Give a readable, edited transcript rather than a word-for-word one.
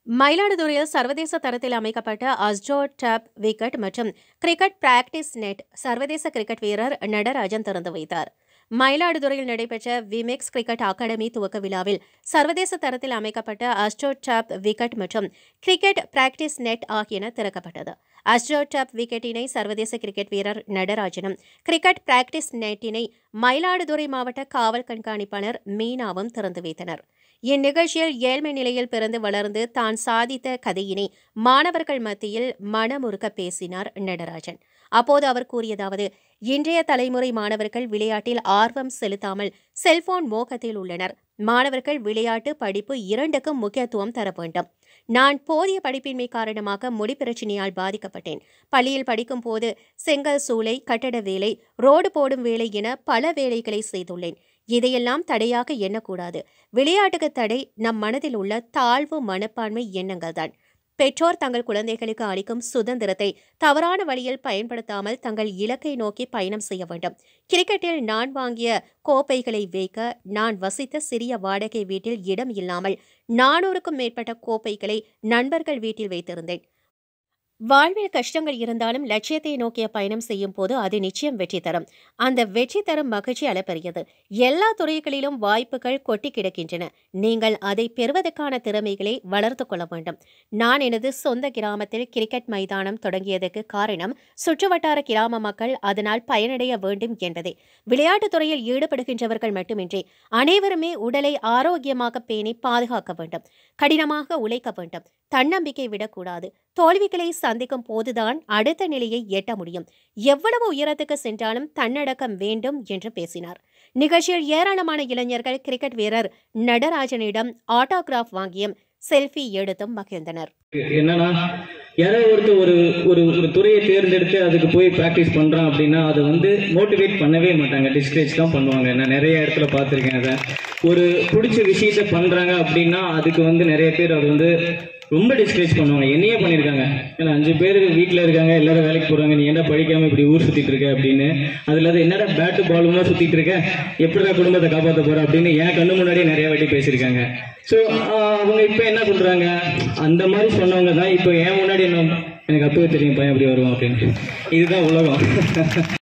மயிலாடுதுறையில் சர்வதேச தரத்தில் அமைக்கப்பட்ட அஸ்ட்ரோடர்ஃப் விக்கெட் மற்றும் கிரிக்கெட் பிராக்டிஸ் நெட் சர்வதேச கிரிக்கெட் வீரர் நடராஜன் திறந்து வைத்தார். மயிலாடுதுறையில் நடைபெற்ற விமெக்ஸ் கிரிக்கெட் அகாடமி துவக்க விழாவில் சர்வதேச தரத்தில் அமைக்கப்பட்ட அஸ்ட்ரோடர்ஃப் விக்கெட் மற்றும் கிரிக்கெட் பிராக்டிஸ் நெட் ஆகியன திறக்கப்பட்டது. அஸ்ட்ரோடர்ஃப் விக்கெட்டினை சர்வதேச கிரிக்கெட் வீரர் நடராஜனும், கிரிக்கெட் பிராக்டிஸ் நெட்டினை மயிலாடுதுறை மாவட்ட காவல் கண்காணிப்பாளர் மீனாவும் திறந்து வைத்தனர். இந்நிகழ்ச்சியில் ஏழ்மை நிலையில் பிறந்து வளர்ந்து தான் சாதித்த கதையினை மாணவர்கள் மத்தியில் மனமுருக்க பேசினார் நடராஜன். அப்போது அவர் கூறியதாவது: இன்றைய தலைமுறை மாணவர்கள் விளையாட்டில் ஆர்வம் செலுத்தாமல் செல்போன் மோகத்தில் உள்ளனர். மாணவர்கள் விளையாட்டு, படிப்பு இரண்டுக்கும் முக்கியத்துவம் தர வேண்டும். நான் போதிய படிப்பின்மை காரணமாக முடி பிரச்சினையால் பாதிக்கப்பட்டேன். பள்ளியில் படிக்கும் போது செங்கல் சூளை, கட்டட வேலை, ரோடு போடும் வேலை என பல வேலைகளை செய்துள்ளேன். இதையெல்லாம் தடையாக எண்ணக்கூடாது. விளையாட்டுக்கு தடை நம் மனதில் உள்ள தாழ்வு மனப்பான்மை எண்ணங்கள்தான். பெற்றோர் தங்கள் குழந்தைகளுக்கு அளிக்கும் சுதந்திரத்தை தவறான வழியில் பயன்படுத்தாமல் தங்கள் இலக்கை நோக்கி பயணம் செய்ய வேண்டும். கிரிக்கெட்டில் நான் வாங்கிய கோப்பைகளை வைக்க நான் வசித்த சிறிய வாடகை வீட்டில் இடம் இல்லாமல் 400க்கும் மேற்பட்ட கோப்பைகளை நண்பர்கள் வீட்டில் வைத்திருந்தேன். வாழ்வில் கஷ்டங்கள் இருந்தாலும் லட்சியத்தை நோக்கிய பயணம் செய்யும் போது அது நிச்சயம் வெற்றி தரும். அந்த வெற்றி தரும் மகிழ்ச்சி அளப்பரியது. எல்லா துறைகளிலும் வாய்ப்புகள் கொட்டி கிடக்கின்றன. நீங்கள் அதை பெறுவதற்கான திறமைகளை வளர்த்து கொள்ள வேண்டும். நான் எனது சொந்த கிராமத்தில் கிரிக்கெட் மைதானம் தொடங்கியதற்கு காரணம் சுற்றுவட்டார கிராம மக்கள் அதனால் பயனடைய வேண்டும் என்பதே. விளையாட்டுத் துறையில் ஈடுபடுகின்றவர்கள் மட்டுமின்றி அனைவருமே உடலை ஆரோக்கியமாக பேணி பாதுகாக்க வேண்டும். கடினமாக உழைக்க வேண்டும். தன்னம்பிக்கை விடக்கூடாது. தோல்விகளை சந்திக்கும் போதுதான் அடுத்த நிலையை எட்ட முடியும். எவ்வளவு உயரத்துக்கு சென்றாலும் தன்னடக்கம் வேண்டும் என்று பேசினார். நிகழ்ச்சியில் ஏராளமான இளைஞர்கள் கிரிக்கெட் வீரர் நடராஜனிடம் ஆட்டோகிராஃப் வாங்கியும் செல்ஃபி எடுத்தும் மகிழ்ந்தனர். என்னன்னா, யாராவது ஒருத்தர் ஒரு துறையை தேர்ந்தெடுத்து அதுக்கு போய் பிராக்டிஸ் பண்றான் அப்படின்னா அதை மோட்டிவேட் பண்ணவே மாட்டாங்க, டிஸ்கரேஜ் தான் பண்ணுவாங்க. நான் நிறைய இடத்துல பார்த்துருக்கேன். அதை ஒரு பிடிச்ச விஷயத்த பண்றாங்க அப்படின்னா அதுக்கு நிறைய பேர் அது ரொம்ப டிஸ்கரேஜ் பண்ணுவாங்க. என்னையே பண்ணியிருக்காங்க. ஏன்னா 5 பேர் வீட்டில் இருக்காங்க, எல்லாரும் வேலைக்கு போறாங்க, நீ என்ன படிக்காம இப்படி ஊர் சுத்திட்டு இருக்க அப்படின்னு. அதுல என்னடா பேட்டு பாலுமா சுத்திட்டு இருக்க, எப்படிதான் குடும்பத்தை காப்பாற்ற போற அப்படின்னு என் கண்ணு முன்னாடியே நிறைய வாட்டி பேசியிருக்காங்க. ஸோ அவங்க இப்ப என்ன சொல்றாங்க, அந்த மாதிரி சொன்னவங்க தான் இப்போ என் முன்னாடி என்ன எனக்கு அப்பவே தெரியும் பையன் அப்படி வருவான் அப்படின்னு. இதுதான் உலகம்.